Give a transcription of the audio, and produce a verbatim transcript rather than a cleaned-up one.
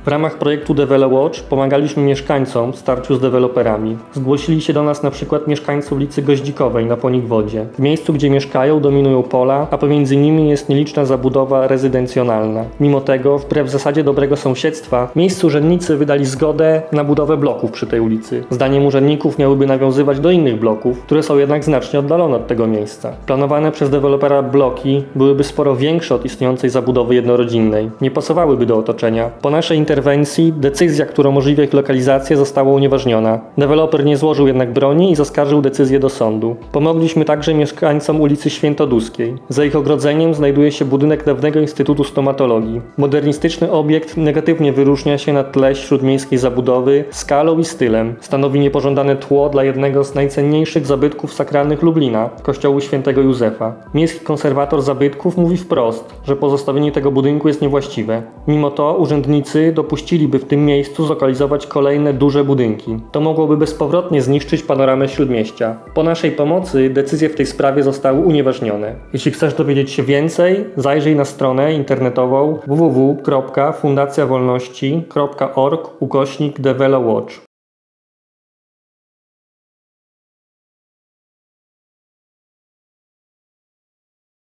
W ramach projektu DeveloWatch pomagaliśmy mieszkańcom w starciu z deweloperami. Zgłosili się do nas na przykład mieszkańcy ulicy Goździkowej na Ponikwodzie. W miejscu, gdzie mieszkają, dominują pola, a pomiędzy nimi jest nieliczna zabudowa rezydencjonalna. Mimo tego, wbrew zasadzie dobrego sąsiedztwa, miejscu urzędnicy wydali zgodę na budowę bloków przy tej ulicy. Zdaniem urzędników miałyby nawiązywać do innych bloków, które są jednak znacznie oddalone od tego miejsca. Planowane przez dewelopera bloki byłyby sporo większe od istniejącej zabudowy jednorodzinnej. Nie pasowałyby do otoczenia. Po naszej interwencji decyzja, która umożliwia ich lokalizację, została unieważniona. Deweloper nie złożył jednak broni i zaskarżył decyzję do sądu. Pomogliśmy także mieszkańcom ulicy Świętoduskiej. Za ich ogrodzeniem znajduje się budynek dawnego Instytutu Stomatologii. Modernistyczny obiekt negatywnie wyróżnia się na tle śródmiejskiej zabudowy skalą i stylem. Stanowi niepożądane tło dla jednego z najcenniejszych zabytków sakralnych Lublina, kościołu świętego Józefa. Miejski konserwator zabytków mówi wprost, że pozostawienie tego budynku jest niewłaściwe. Mimo to urzędnicy dopuściliby w tym miejscu zlokalizować kolejne duże budynki. To mogłoby bezpowrotnie zniszczyć panoramę śródmieścia. Po naszej pomocy decyzje w tej sprawie zostały unieważnione. Jeśli chcesz dowiedzieć się więcej, zajrzyj na stronę internetową w w w kropka fundacja wolności kropka org ukośnik DeveloWatch.